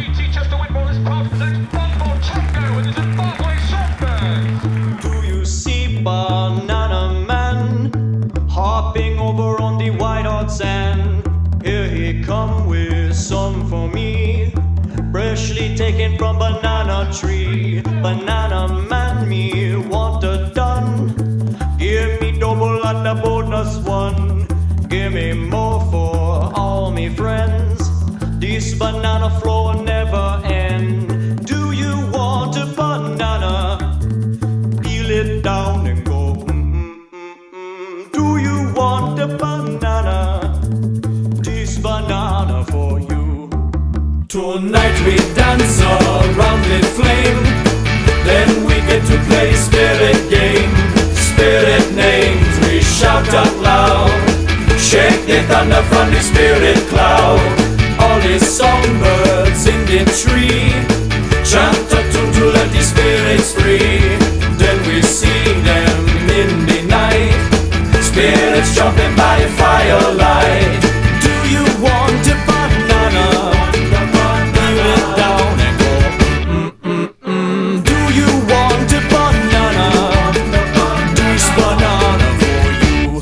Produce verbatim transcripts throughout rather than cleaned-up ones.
Do you see Banana Man hopping over on the white hot sand? Here he come with some for me, freshly taken from banana tree. Banana Man, me want a done. Give me double and a bonus one. Give me more for all me friends. This banana flow never end. Do you want a banana? Peel it down and go. Mm-mm-mm-mm. Do you want a banana? This banana for you. Tonight we dance around the flame, then we get to play spirit game. Spirit names we shout out loud, shake the thunder from the spirit cloud. All the songbirds in the tree chant a tune to let the spirits free. Then we see them in the night, spirits jumping by the firelight. Do you want a banana? Peel it down and go. Mm-mm-mm. Do you want a banana? This banana for you.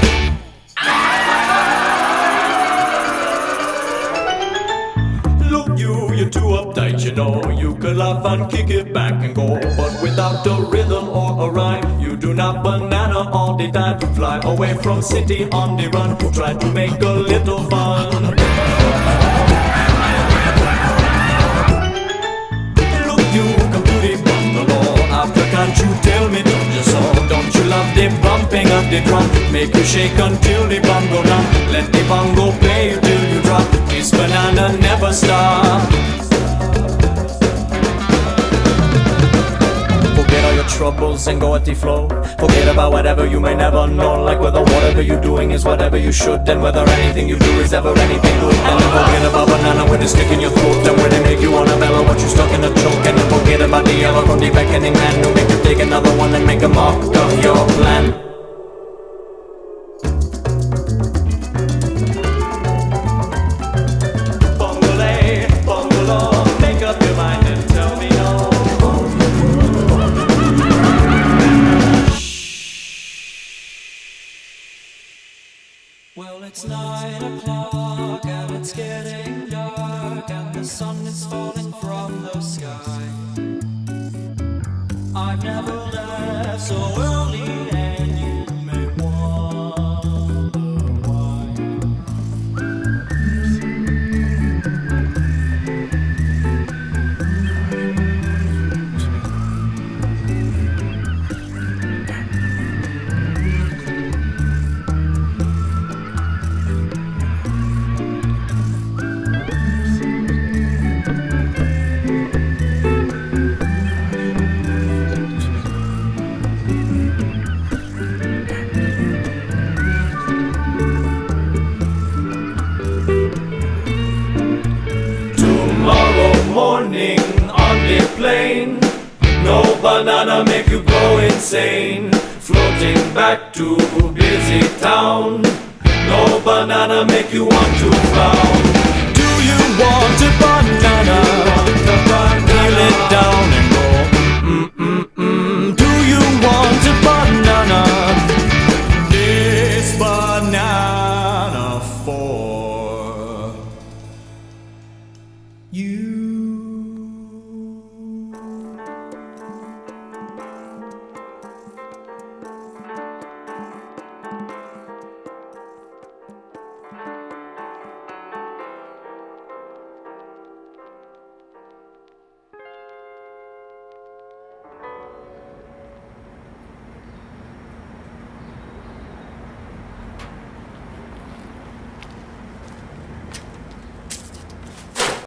Look you, you're too uptight, you know. You could laugh and kick it back and go, but without a rhythm or a rhyme, you do not banana all the time. Fly away from city on the run, try to make a little fun. Look you, come to the bungalow. After can't you tell me, don't you so? Don't you love the bumping of the drum? Make you shake until the bongo down. Let the bongo play you till you drop. This banana never stop. Forget all your troubles and go at the flow. Forget about whatever you may never know. Like whether whatever you're doing is whatever you should, and whether anything you do is ever anything good. And then forget about banana when it's stick in your throat, and when they make you wanna mellow, what you stuck in a choke. And then forget about the yellow from the beckoning man who make you take another one and make a mock of your plan. Bungalow, bungalow, make up your mind and tell me no. Well, it's nine o'clock and it's getting dark and the sun is falling from the sky. I've never left so early and you may wonder why. Morning on the plane, no banana make you go insane. Floating back to busy town, no banana make you want to frown. Do you want a banana? Peel it down.